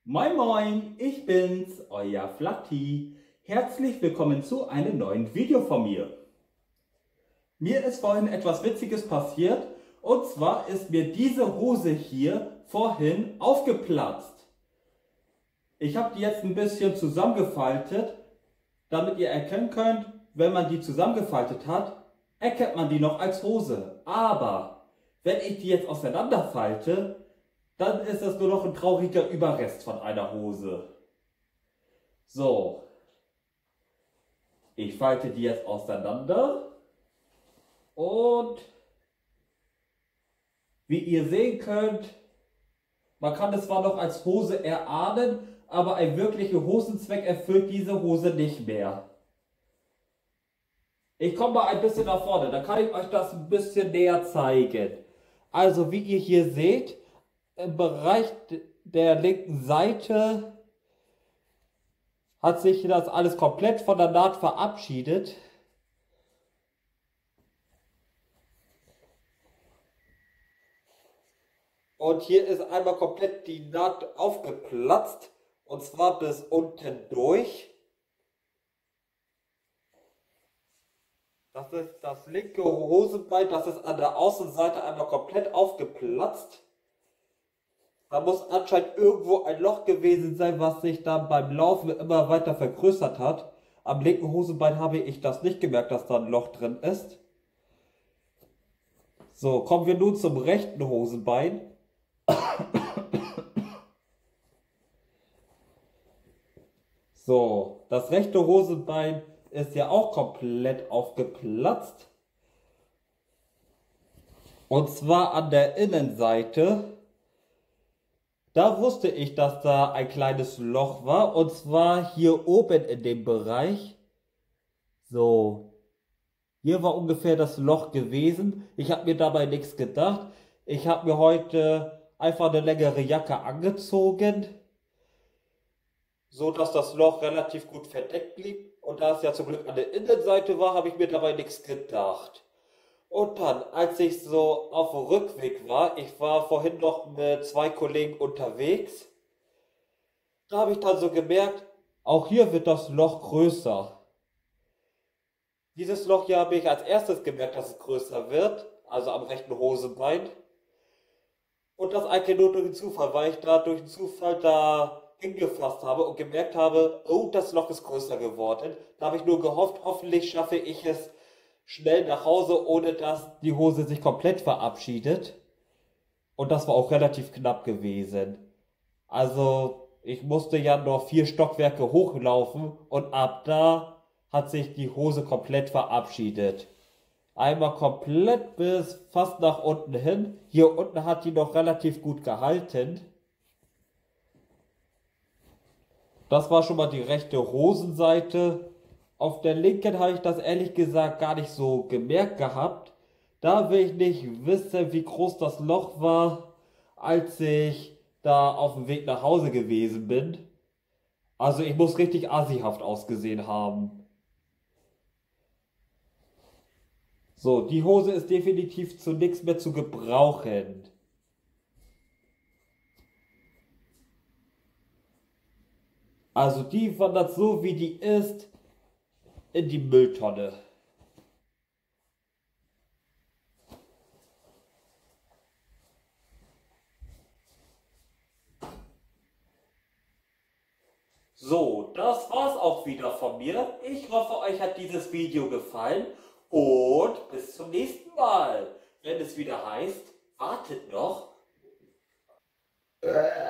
Moin Moin, ich bin's, euer Flatti. Herzlich willkommen zu einem neuen Video von mir. Mir ist vorhin etwas Witziges passiert, und zwar ist mir diese Hose hier vorhin aufgeplatzt. Ich habe die jetzt ein bisschen zusammengefaltet, damit ihr erkennen könnt, wenn man die zusammengefaltet hat, erkennt man die noch als Hose. Aber wenn ich die jetzt auseinanderfalte, dann ist das nur noch ein trauriger Überrest von einer Hose. So, ich falte die jetzt auseinander und wie ihr sehen könnt, man kann es zwar noch als Hose erahnen, aber ein wirklicher Hosenzweck erfüllt diese Hose nicht mehr. Ich komme mal ein bisschen nach vorne, dann kann ich euch das ein bisschen näher zeigen. Also wie ihr hier seht, im Bereich der linken Seite hat sich das alles komplett von der Naht verabschiedet. Und hier ist einmal komplett die Naht aufgeplatzt, und zwar bis unten durch. Das ist das linke Hosenbein, das ist an der Außenseite einmal komplett aufgeplatzt. Da muss anscheinend irgendwo ein Loch gewesen sein, was sich dann beim Laufen immer weiter vergrößert hat. Am linken Hosenbein habe ich das nicht gemerkt, dass da ein Loch drin ist. So, kommen wir nun zum rechten Hosenbein. So, das rechte Hosenbein ist ja auch komplett aufgeplatzt. Und zwar an der Innenseite. Da wusste ich, dass da ein kleines Loch war, und zwar hier oben in dem Bereich. So, hier war ungefähr das Loch gewesen. Ich habe mir dabei nichts gedacht. Ich habe mir heute einfach eine längere Jacke angezogen, so dass das Loch relativ gut verdeckt blieb. Und da es ja zum Glück an der Innenseite war, habe ich mir dabei nichts gedacht. Und dann, als ich so auf dem Rückweg war, ich war vorhin noch mit zwei Kollegen unterwegs, da habe ich dann so gemerkt, auch hier wird das Loch größer. Dieses Loch hier habe ich als erstes gemerkt, dass es größer wird, also am rechten Hosenbein. Und das eigentlich nur durch den Zufall, weil ich da durch den Zufall da hingefasst habe und gemerkt habe, oh, das Loch ist größer geworden. Da habe ich nur gehofft, hoffentlich schaffe ich es schnell nach Hause, ohne dass die Hose sich komplett verabschiedet. Und das war auch relativ knapp gewesen. Also ich musste ja noch 4 Stockwerke hochlaufen, und ab da hat sich die Hose komplett verabschiedet. Einmal komplett bis fast nach unten hin. Hier unten hat die noch relativ gut gehalten. Das war schon mal die rechte Hosenseite. Auf der linken habe ich das ehrlich gesagt gar nicht so gemerkt gehabt. Da will ich nicht wissen, wie groß das Loch war, als ich da auf dem Weg nach Hause gewesen bin. Also ich muss richtig assi-haft ausgesehen haben. So, die Hose ist definitiv zu nichts mehr zu gebrauchen. Also die wandert so wie die ist in die Mülltonne. So, das war's auch wieder von mir. Ich hoffe, euch hat dieses Video gefallen und bis zum nächsten Mal, wenn es wieder heißt, wartet noch.